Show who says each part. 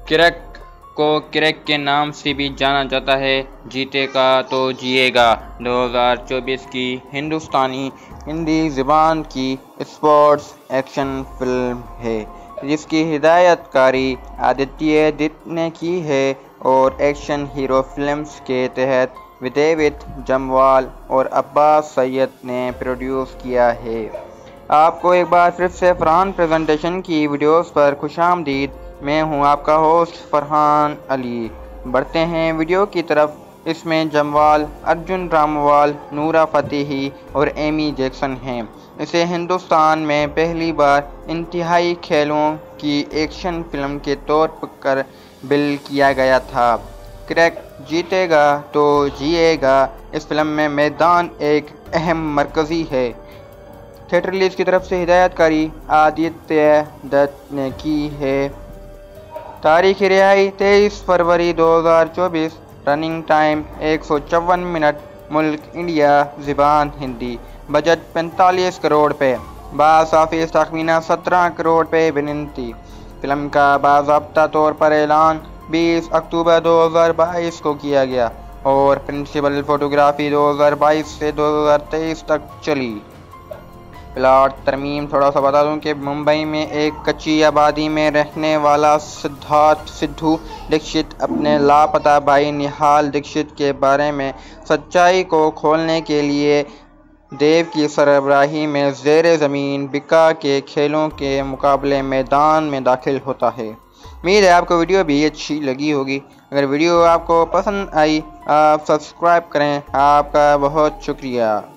Speaker 1: Crack को crack के नाम से भी जाना जाता है। जीतेगा तो जिएगा 2024 की हिंदुस्तानी हिंदी ज़बान की स्पोर्ट्स एक्शन फिल्म है जिसकी हिदायतकारी आदित्य दत्त ने की है और एक्शन हीरो फिल्म्स के तहत विद्युत, जमवाल और अब्बास सैयद ने प्रोड्यूस किया है। आपको एक बार फिर से फरहान प्रेजेंटेशन की वीडियोस पर खुशामदीद। मैं हूं आपका होस्ट फरहान अली। बढ़ते हैं वीडियो की तरफ। इसमें जम्वाल, अर्जुन रामपाल, नोरा फतेही और एमी जैक्सन हैं। इसे हिंदुस्तान में पहली बार इंतहाई खेलों की एक्शन फिल्म के तौर पर बिल किया गया था। क्रैक जीतेगा तो जिएगा इस फिल्म में मैदान एक अहम मरकज़ी है। थिएटर रिलीज की तरफ से हिदायतकारी आदित्य दत्त ने की है। तारीख रिहाई 23 फरवरी 2024। Running time 154 minute. मुल्क इंडिया, ज़बान हिंदी। बजट 45 करोड़ पे। बॉक्स ऑफिस तखमीना 17 करोड़ पे बिनती। फिल्म का बाज़ाब्ता तौर पर ऐलान 20 अक्टूबर 2022 को किया गया और प्रिंसिपल फोटोग्राफी 2022 से 2023 तक चली। प्लॉट तरमीम थोड़ा सा बता दूं कि मुंबई में एक कच्ची आबादी में रहने वाला सिद्धू दीक्षित अपने लापता भाई निहाल दीक्षित के बारे में सच्चाई को खोलने के लिए देव की सरबराही में ज़ेरे ज़मीन बिका के खेलों के मुकाबले मैदान में दाखिल होता है। उम्मीद है आपको वीडियो भी अच्छी लगी होगी। अगर वीडियो आपको पसंद आई आप सब्सक्राइब करें। आपका बहुत शुक्रिया।